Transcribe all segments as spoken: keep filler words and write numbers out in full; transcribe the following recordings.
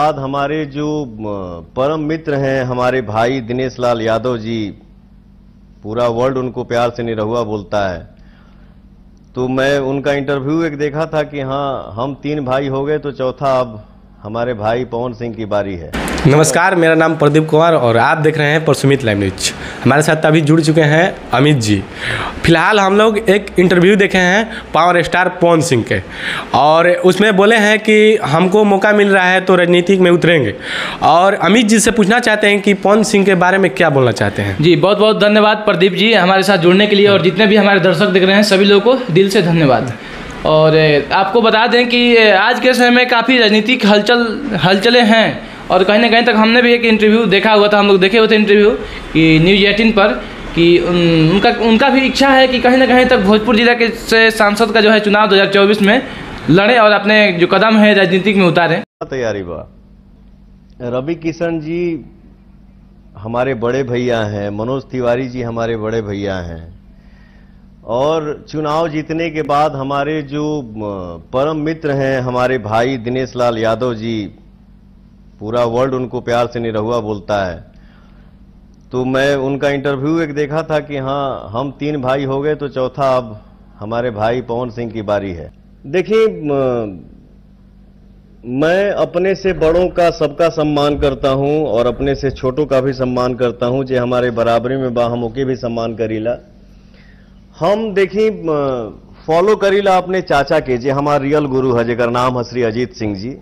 बाद हमारे जो परम मित्र हैं हमारे भाई दिनेश लाल यादव जी, पूरा वर्ल्ड उनको प्यार से निरहुआ बोलता है, तो मैं उनका इंटरव्यू एक देखा था कि हाँ हम तीन भाई हो गए तो चौथा अब हमारे भाई पवन सिंह की बारी है। नमस्कार, मेरा नाम प्रदीप कुमार और आप देख रहे हैं प्रसुमित लाइव न्यूज। हमारे साथ अभी जुड़ चुके हैं अमित जी। फिलहाल हम लोग एक इंटरव्यू देखे हैं पावर स्टार पवन सिंह के, और उसमें बोले हैं कि हमको मौका मिल रहा है तो राजनीति में उतरेंगे। और अमित जी से पूछना चाहते हैं कि पवन सिंह के बारे में क्या बोलना चाहते हैं। जी बहुत बहुत धन्यवाद प्रदीप जी हमारे साथ जुड़ने के लिए, और जितने भी हमारे दर्शक देख रहे हैं सभी लोगों को दिल से धन्यवाद। और आपको बता दें कि आज के समय में काफ़ी राजनीतिक हलचल हलचलें हैं, और कहीं ना कहीं तक हमने भी एक इंटरव्यू देखा हुआ था, हम लोग देखे हुए थे इंटरव्यू कि न्यूज़ एटीन पर कि उन, उनका उनका भी इच्छा है कि कहीं ना कहीं तक भोजपुर जिला के से सांसद का जो है चुनाव दो हज़ार चौबीस में लड़ें और अपने जो कदम है राजनीतिक में उतारें। तैयारी बा रवि किशन जी हमारे बड़े भैया हैं, मनोज तिवारी जी हमारे बड़े भैया हैं, और चुनाव जीतने के बाद हमारे जो परम मित्र हैं हमारे भाई दिनेश लाल यादव जी, पूरा वर्ल्ड उनको प्यार से निरहुआ बोलता है, तो मैं उनका इंटरव्यू एक देखा था कि हाँ हम तीन भाई हो गए तो चौथा अब हमारे भाई पवन सिंह की बारी है। देखिए, मैं अपने से बड़ों का सबका सम्मान करता हूं और अपने से छोटों का भी सम्मान करता हूं, जे हमारे बराबरी में बा हम ओके भी सम्मान करीला। हम देखी फॉलो करीला अपने चाचा के, जे हमारे रियल गुरु है, जेकर नाम है श्री अजीत सिंह जी।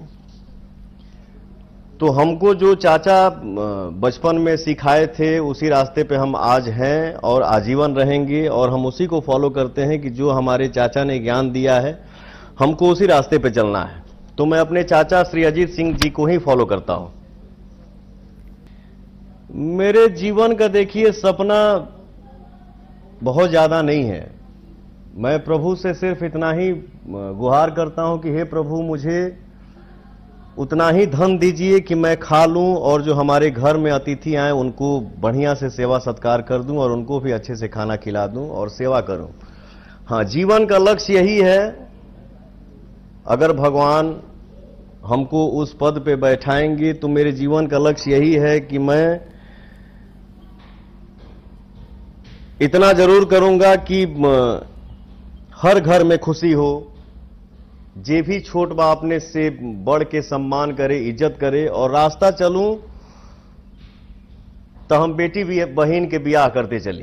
तो हमको जो चाचा बचपन में सिखाए थे उसी रास्ते पे हम आज हैं और आजीवन रहेंगे, और हम उसी को फॉलो करते हैं कि जो हमारे चाचा ने ज्ञान दिया है हमको उसी रास्ते पे चलना है। तो मैं अपने चाचा श्री अजीत सिंह जी को ही फॉलो करता हूं। मेरे जीवन का देखिए सपना बहुत ज्यादा नहीं है। मैं प्रभु से सिर्फ इतना ही गुहार करता हूं कि हे प्रभु मुझे उतना ही धन दीजिए कि मैं खा लूं, और जो हमारे घर में अतिथि आए उनको बढ़िया से सेवा सत्कार कर दूं और उनको भी अच्छे से खाना खिला दूं और सेवा करूं। हाँ, जीवन का लक्ष्य यही है। अगर भगवान हमको उस पद पे बैठाएंगे तो मेरे जीवन का लक्ष्य यही है कि मैं इतना जरूर करूंगा कि हर घर में खुशी हो, जे भी छोट बा अपने से बढ़ के सम्मान करे, इज्जत करे, और रास्ता चलूं तो हम बेटी भी बहन के ब्याह करते चली।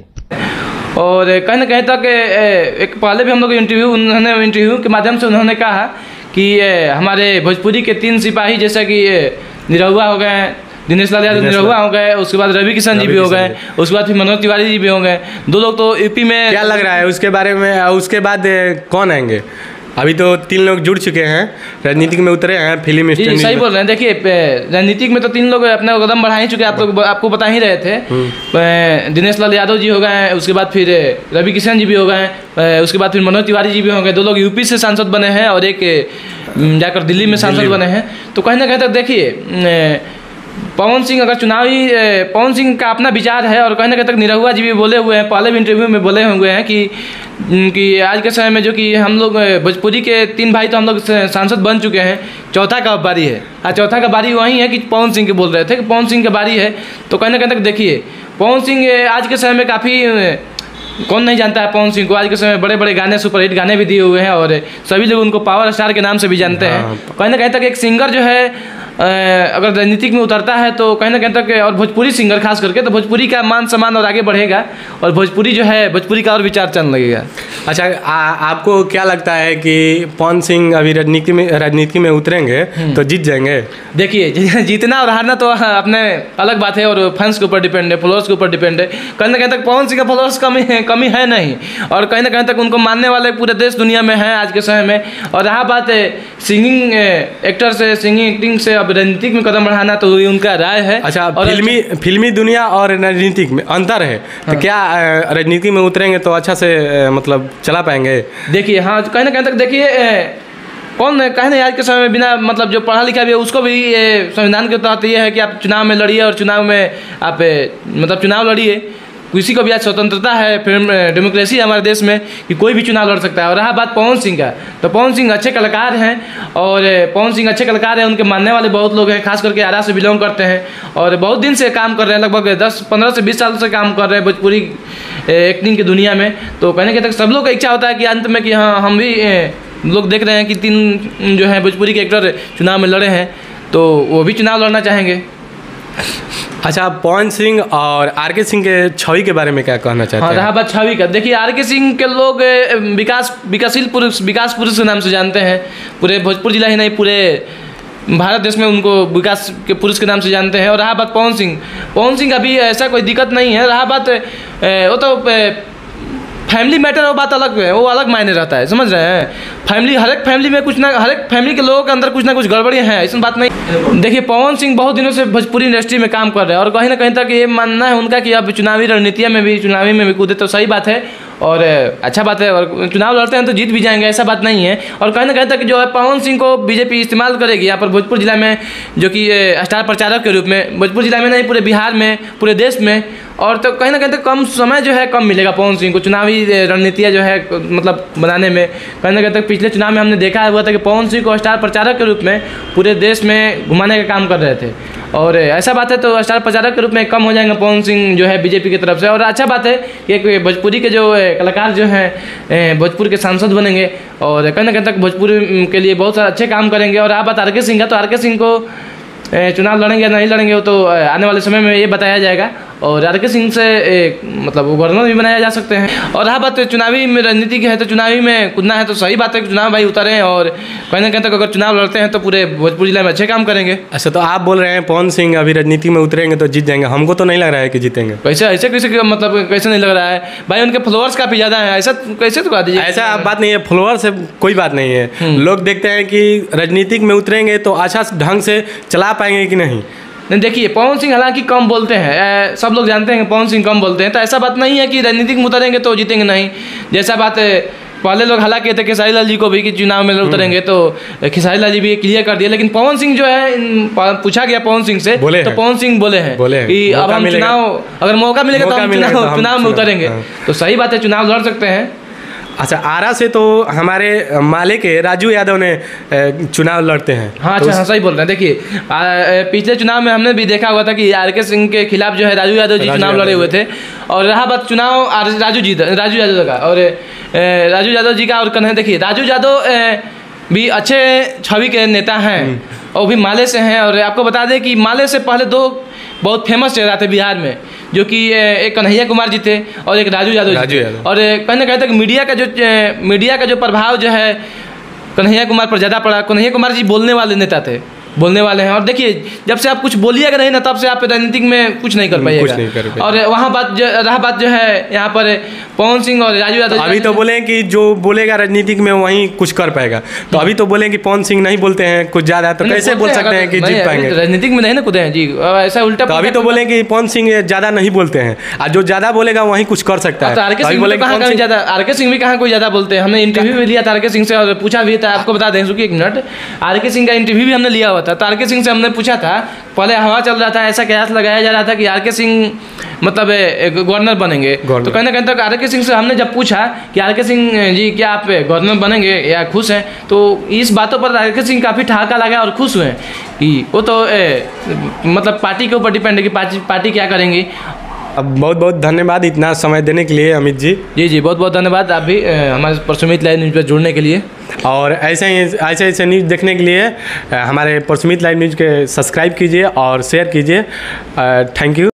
और कहीं ना कहीं तक एक पहले भी हम लोग इंटरव्यू उन्होंने इंटरव्यू के माध्यम से उन्होंने कहा कि हमारे भोजपुरी के तीन सिपाही जैसे कि निरहुआ हो गए, दिनेश लाल यादव निरहुआ हो गए, उसके बाद रवि किशन जी भी हो गए, उसके बाद फिर मनोज तिवारी जी भी हो गए। दो लोग तो यूपी में क्या लग रहा है उसके बारे में, उसके बाद कौन आएंगे? अभी तो तीन लोग जुड़ चुके हैं, राजनीतिक में उतरे हैं, फिल्म जी सही बोल रहे हैं। देखिए राजनीतिक में तो तीन लोग अपना कदम बढ़ा ही चुके हैं, आप लोग आपको बता ही रहे थे। दिनेश लाल यादव जी हो गए, उसके बाद फिर रवि किशन जी भी हो गए, उसके बाद फिर मनोज तिवारी जी भी हो गए। दो लोग यूपी से सांसद बने हैं और एक जाकर दिल्ली में सांसद बने हैं। तो कहीं ना कहीं तक देखिए पवन सिंह अगर चुनावी पवन सिंह का अपना विचार है, और कहीं ना कहीं तक निरहुआ जी भी बोले हुए हैं, पहले भी इंटरव्यू में बोले हुए हैं कि कि आज के समय में जो कि हम लोग भोजपुरी के तीन भाई तो हम लोग सांसद बन चुके हैं, चौथा का बारी है। और चौथा का बारी वही है कि पवन सिंह के बोल रहे थे कि पवन सिंह की बारी है। तो कहीं ना कहीं तक देखिए पवन सिंह आज के समय में काफ़ी, कौन नहीं जानता है पवन सिंह को। आज के समय में बड़े बड़े गाने, सुपरहिट गाने भी दिए हुए हैं, और सभी लोग उनको पावर स्टार के नाम से भी जानते हैं। कहीं ना कहीं तक एक सिंगर जो है अगर राजनीतिक में उतरता है तो कहीं ना कहीं तक, और भोजपुरी सिंगर खास करके, तो भोजपुरी का मान सम्मान और आगे बढ़ेगा, और भोजपुरी जो है भोजपुरी का और विचार चलने लगेगा। अच्छा, आ, आपको क्या लगता है कि पवन सिंह अभी राजनीति में राजनीति में उतरेंगे तो जीत जाएंगे? देखिए जीतना और हारना तो अपने अलग बात है, और फैंस के ऊपर डिपेंड है, फॉलोअर्स के ऊपर डिपेंड है। कहीं ना कहीं तक पवन सिंह का फॉलोअर्स कमी है कमी है नहीं, और कहीं ना कहीं तक उनको मानने वाले पूरे देश दुनिया में हैं आज के समय में। और रहा बात है सिंगिंग एक्टर से, सिंगिंग एक्टिंग से अब राजनीतिक में कदम बढ़ाना, तो उनका राय है। अच्छा, और फिल्मी फिल्मी दुनिया और राजनीतिक में अंतर है। हाँ। तो क्या राजनीति में उतरेंगे तो अच्छा से मतलब चला पाएंगे? देखिए हाँ, कहीं ना कहीं तक देखिए कौन कहने आज के समय में बिना मतलब जो पढ़ा लिखा भी है उसको भी संविधान के तहत ये है कि आप चुनाव में लड़िए, और चुनाव में आप मतलब चुनाव लड़िए। किसी को भी आज स्वतंत्रता है, फिर डेमोक्रेसी है हमारे देश में कि कोई भी चुनाव लड़ सकता है। और रहा बात पवन सिंह का, तो पवन सिंह अच्छे कलाकार हैं और पवन सिंह अच्छे कलाकार हैं, उनके मानने वाले बहुत लोग हैं, खास करके आरा से बिलोंग करते हैं और बहुत दिन से काम कर रहे हैं, लगभग दस पंद्रह से बीस साल से काम कर रहे हैं भोजपुरी एक्टिंग की दुनिया में। तो कहने के तक सब लोग का इच्छा होता है कि अंत में कि हाँ हम भी लोग देख रहे हैं कि तीन जो है भोजपुरी के एक्टर चुनाव में लड़े हैं, तो वो भी चुनाव लड़ना चाहेंगे। अच्छा, पवन सिंह और आर के सिंह के छवि के बारे में क्या कहना चाहते हाँ, हैं? रहा बात छवि का, देखिए आर के सिंह के लोग विकास विकासशील पुरुष विकास पुरुष के नाम से जानते हैं, पूरे भोजपुर जिला ही नहीं पूरे भारत देश में उनको विकास के पुरुष के नाम से जानते हैं। और रहा बात पवन सिंह, पवन सिंह अभी ऐसा कोई दिक्कत नहीं है। रहा बात वो तो फैमिली मैटर, वो बात अलग है, वो अलग मायने रहता है, समझ रहे हैं। फैमिली, हर एक फैमिली में कुछ ना हर एक फैमिली के लोगों के अंदर कुछ ना कुछ गड़बड़ियाँ हैं, ऐसी बात नहीं। देखिए पवन सिंह बहुत दिनों से भोजपुरी इंडस्ट्री में काम कर रहे हैं और कहीं ना कहीं तक ये मानना है उनका कि अब चुनावी रणनीतियों में भी चुनावी में भी कूदे तो सही बात है और अच्छा बात है, और चुनाव लड़ते हैं तो जीत भी जाएंगे, ऐसा बात नहीं है। और कहीं ना कहीं तक जो है पवन सिंह को बीजेपी इस्तेमाल करेगी यहाँ पर भोजपुर जिला में, जो कि स्टार प्रचारक के रूप में, भोजपुर जिला में नहीं पूरे बिहार में, पूरे देश में। और तो कहीं ना कहीं तक कम समय जो है कम मिलेगा पवन सिंह को चुनावी रणनीतियाँ जो है मतलब बनाने में। कहीं ना कहीं तक पिछले चुनाव में हमने देखा हुआ था कि पवन सिंह को स्टार प्रचारक के रूप में पूरे देश में घुमाने का काम कर रहे थे और ऐसा बात है तो स्टार प्रचारक के रूप में कम हो जाएंगे पवन सिंह जो है बीजेपी की तरफ से। और अच्छा बात है कि एक भोजपुरी के जो कलाकार जो हैं भोजपुर के सांसद बनेंगे और कहीं ना कहीं तक भोजपुरी के लिए बहुत सारे अच्छे काम करेंगे। और आप बात आर के सिंह का, तो आर के सिंह को चुनाव लड़ेंगे या नहीं लड़ेंगे वो तो आने वाले समय में ये बताया जाएगा। और आर के सिंह से एक मतलब गवर्नर भी बनाया जा सकते हैं। और रहा बात चुनावी में रणनीति की है तो चुनावी में कूदना है तो सही बात है कि चुनाव भाई उतरे और कहीं ना कहीं तक अगर चुनाव लड़ते हैं तो पूरे भोजपुर जिला में अच्छे काम करेंगे। अच्छा, तो आप बोल रहे हैं पवन सिंह अभी राजनीति में उतरेंगे तो जीत जाएंगे, हमको तो नहीं लग रहा है कि जीतेंगे। कैसे ऐसे कैसे मतलब कैसे नहीं लग रहा है भाई, उनके फॉलोअर्स काफ़ी ज़्यादा हैं, ऐसा कैसे तो कहा दीजिए। ऐसा बात नहीं है, फॉलोअर से कोई बात नहीं है। लोग देखते हैं कि राजनीतिक में उतरेंगे तो अच्छा ढंग से चला पाएंगे कि नहीं। नहीं, देखिए पवन सिंह हालांकि कम बोलते हैं, सब लोग जानते हैं कि पवन सिंह कम बोलते हैं, तो ऐसा बात नहीं है कि राजनीतिक में उतरेंगे तो जीतेंगे नहीं। जैसा बात है पहले लोग हालांकि कहते खेसारी लाल जी को भी कि चुनाव में उतरेंगे तो खेसारी लाल जी भी क्लियर कर दिए, लेकिन पवन सिंह जो है पूछा गया पवन सिंह से तो पवन सिंह बोले हैं बोले कि अब हम चुनाव अगर मौका मिलेगा तो हम चुनाव चुनाव में उतरेंगे। तो सही बात है, चुनाव लड़ सकते हैं। अच्छा, आरा से तो हमारे माले के राजू यादव ने चुनाव लड़ते हैं। हाँ, अच्छा, हाँ सही बोल रहे हैं। देखिए पिछले चुनाव में हमने भी देखा हुआ था कि आर के सिंह के खिलाफ जो है राजू यादव जी चुनाव लड़े हुए थे और रहा बात चुनाव राजू जी राजू यादव का और राजू यादव जी का और कन्हे देखिए राजू यादव भी अच्छे छवि के नेता हैं और भी माले से हैं। और आपको बता दें कि माले से पहले दो बहुत फेमस चेहरा थे बिहार में, जो कि एक कन्हैया कुमार जी थे और एक राजू यादव जी थे। और कहीं ना कहीं तक मीडिया का जो मीडिया का जो प्रभाव जो है कन्हैया कुमार पर ज़्यादा पड़ा। कन्हैया कुमार जी बोलने वाले नेता थे, बोलने वाले हैं। और देखिए जब से आप कुछ बोलिएगा नहीं ना तब से आप राजनीतिक में कुछ नहीं कर पाइएगा। और वहाँ बात रहा बात जो है यहाँ पर पवन सिंह और राजू यादव अभी तो बोले कि जो बोलेगा राजनीतिक में वहीं कुछ कर पाएगा, तो अभी तो बोले कि पवन सिंह नहीं बोलते हैं कुछ ज़्यादा, तो कैसे बोल सकते हैं कि जीत पाएंगे। राजनीतिक में नहीं ना कूदे हैं जी, ऐसा उल्टा। तो अभी तो बोले कि पवन सिंह ज़्यादा नहीं बोलते हैं और जो ज़्यादा बोलेगा वहीं कुछ कर सकता है। आर के सिंह भी कहाँ कहीं ज़्यादा आर के सिंह भी कहाँ कोई ज़्यादा बोलते हैं। हमने इंटरव्यू भी लिया था आर के सिंह से और पूछा भी था, आपको बता दें सुखी एक मिनट, आर के सिंह का इंटरव्यू भी हमने लिया हुआ था। तो आर के सिंह से हमने पूछा था, पहले हवा चल रहा था, ऐसा कयास लगाया जा रहा था कि आर के सिंह मतलब गवर्नर बनेंगे। तो कहीं ना कहीं तक आर के सिंह से हमने जब पूछा कि आर के सिंह जी क्या आप गवर्नर बनेंगे या खुश हैं, तो इस बातों पर आर के सिंह काफ़ी ठहाका लगा और खुश हुए कि वो तो ए, मतलब पार्टी के ऊपर डिपेंड है कि पार्टी पार्टी क्या करेंगी। अब बहुत बहुत धन्यवाद इतना समय देने के लिए अमित जी। जी जी बहुत बहुत धन्यवाद आप भी हमारे परसुमित लाइव न्यूज़ पर जुड़ने के लिए। और ऐसे ही ऐसे ऐसे न्यूज़ देखने के लिए हमारे परसुमित लाइव न्यूज़ के सब्सक्राइब कीजिए और शेयर कीजिए। Thank you.